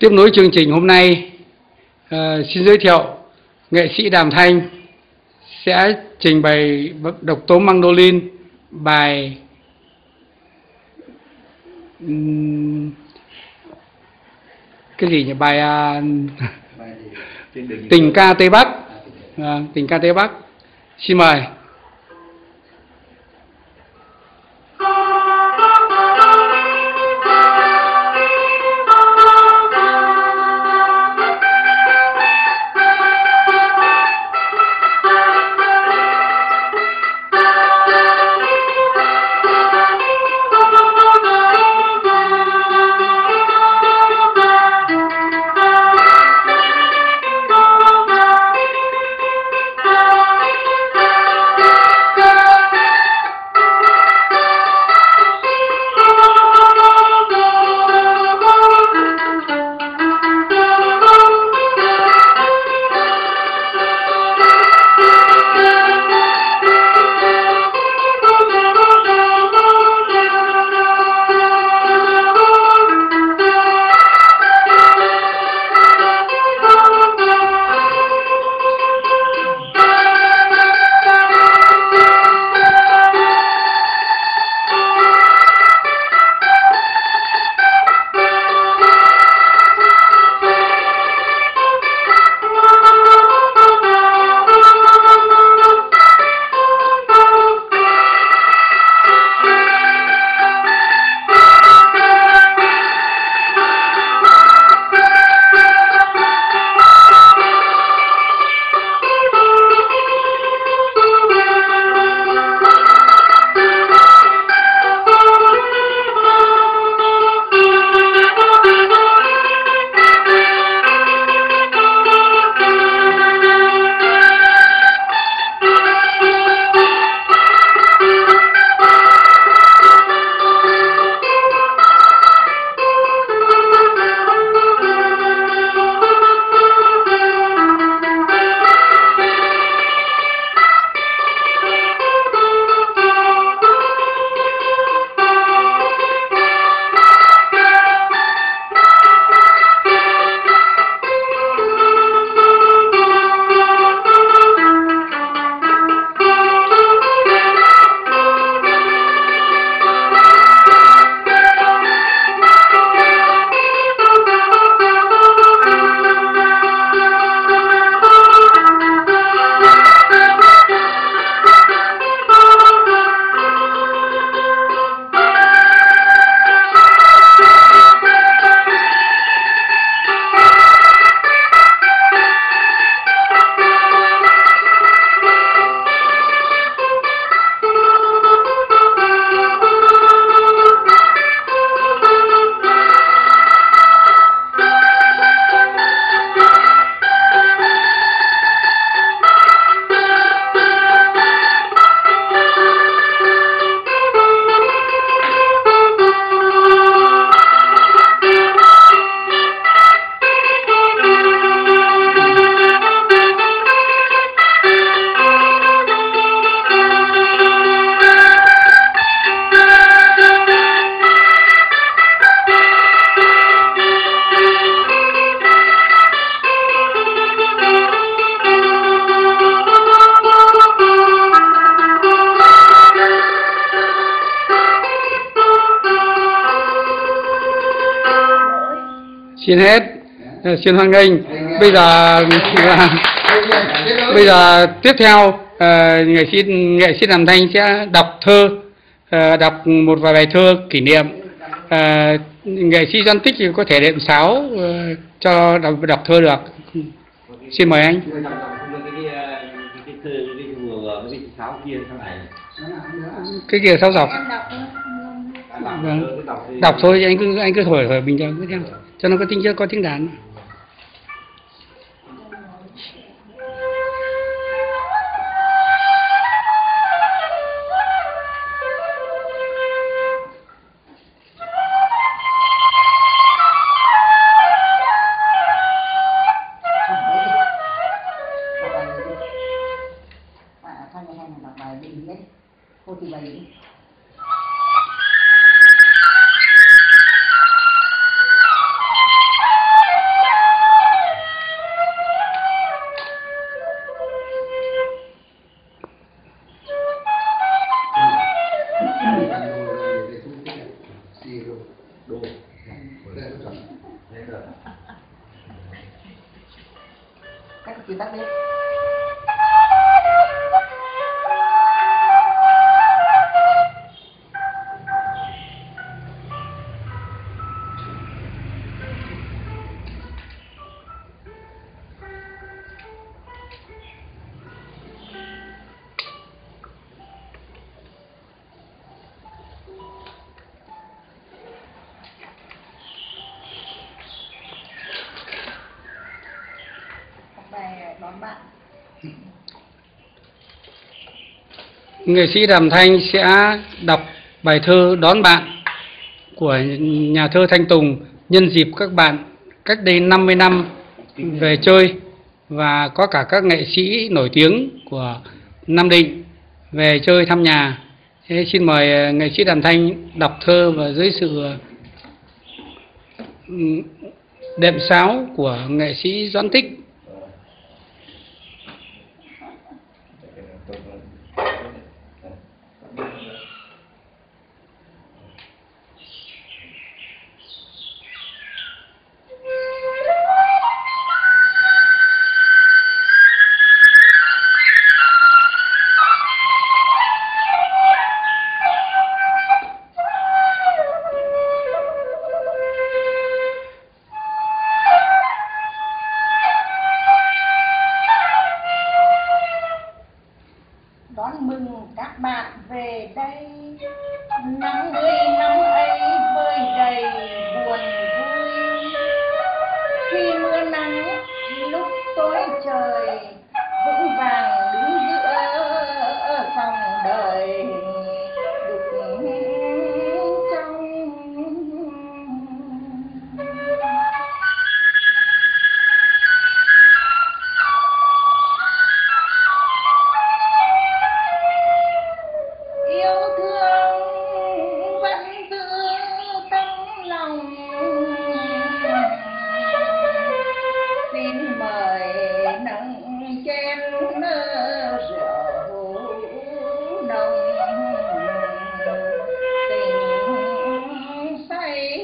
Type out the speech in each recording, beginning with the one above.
Tiếp nối chương trình hôm nay, xin giới thiệu nghệ sĩ Đàm Thanh sẽ trình bày độc tấu mandolin bài cái gì nhỉ, bài Tình ca Tây Bắc. Tình ca Tây Bắc. Xin mời. Xin hết, xin hoan nghênh. Bây giờ tiếp theo nghệ sĩ Đàm Thanh sẽ đọc thơ, đọc một vài bài thơ kỷ niệm. Nghệ sĩ Doan Tích thì có thể đệm sáo cho đọc thơ được. Xin mời anh. Cái kia sáo dọc. Đọc thôi, anh cứ thổi bình thường cứ theo cho nó có tiếng đàn. đồ đây nó chuẩn đây được các chị tắt đi. Bài đón bạn. Nghệ sĩ Đàm Thanh sẽ đọc bài thơ Đón Bạn của nhà thơ Thanh Tùng nhân dịp các bạn cách đây 50 năm về chơi, và có cả các nghệ sĩ nổi tiếng của Nam Định về chơi thăm nhà. Thế xin mời nghệ sĩ Đàm Thanh đọc thơ và dưới sự đệm sáo của nghệ sĩ Doãn Tích. Đón mừng các bạn về đây, 50 năm ấy vơi đầy buồn vui. Khi mưa nắng lúc tối trời, vững vàng đứng giữa dòng đời đục trong. Yêu thương vẫn giữ tấm lòng, xin mời nâng chén rượu nồng, tình say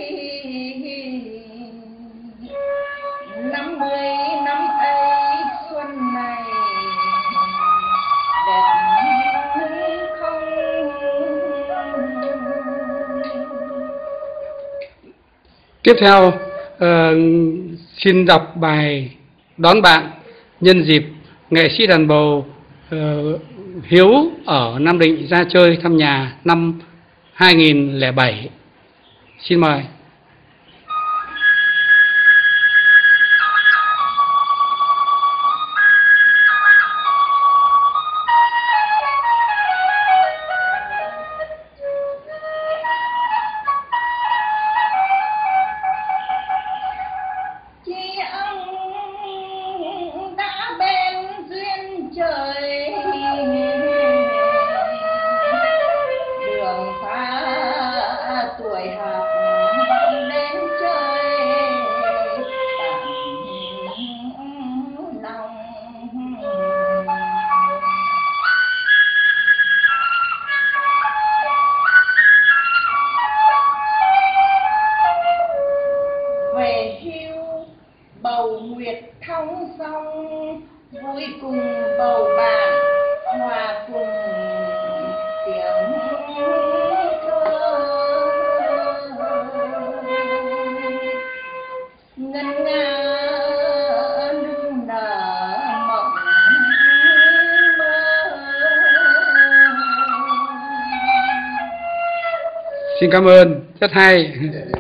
50 năm ấy xuân này đẹp không. Tiếp theo xin đọc bài Đón Bạn nhân dịp nghệ sĩ đàn bầu Hiếu ở Nam Định ra chơi thăm nhà năm 2007. Xin mời. Chi ông đã bên duyên trời, đường xa tuổi học đến chơi tặng lòng. Về hưu bầu nguyệt thong song, vui cùng bầu bạn hòa cùng tiếng thơ. Ngân nga nương nở mộng mơ. Xin cảm ơn, rất hay.